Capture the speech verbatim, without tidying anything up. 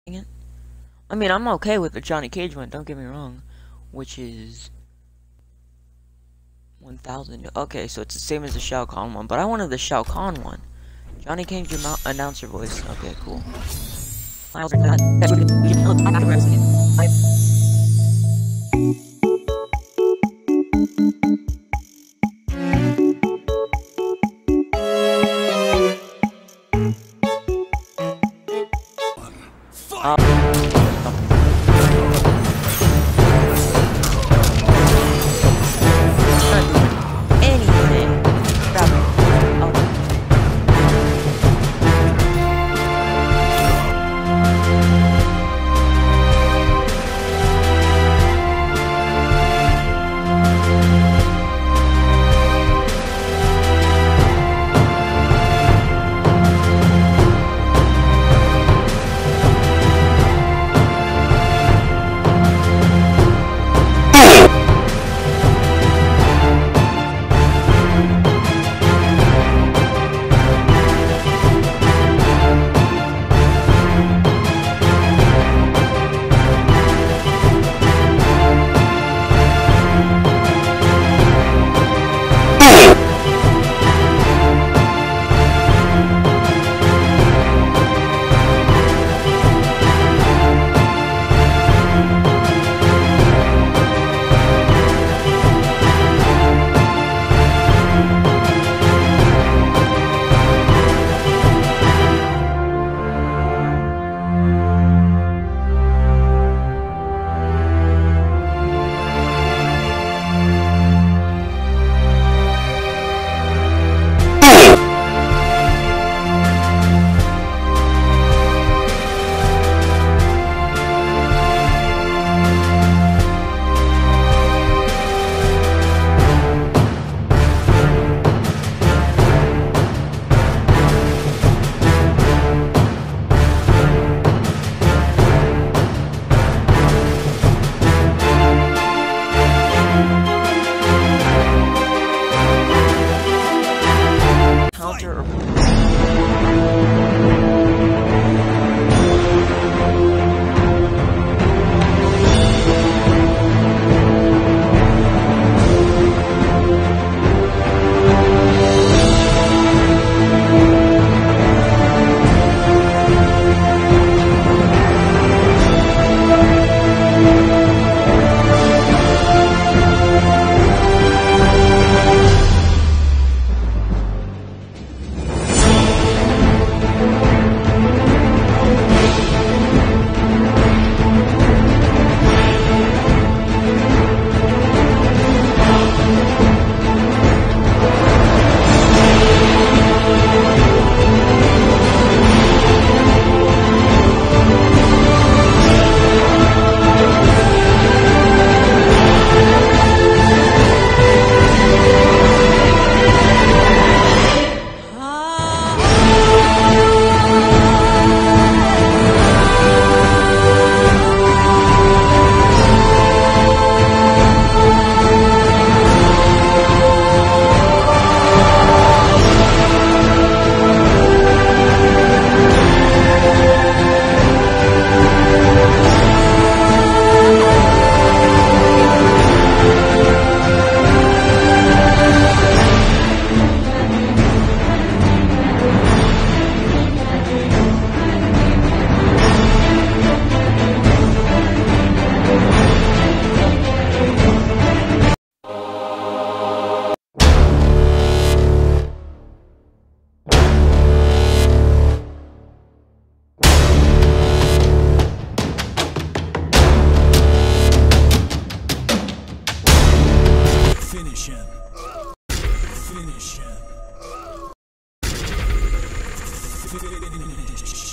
it. I mean, I'm okay with the Johnny Cage one, don't get me wrong. Which is... one thousand. Okay, so it's the same as the Shao Kahn one. But I wanted the Shao Kahn one. Johnny Cage announcer voice. Okay, cool. Uh, anything. Grab it. Oh. Counter or Finish him. Finish him. Finish.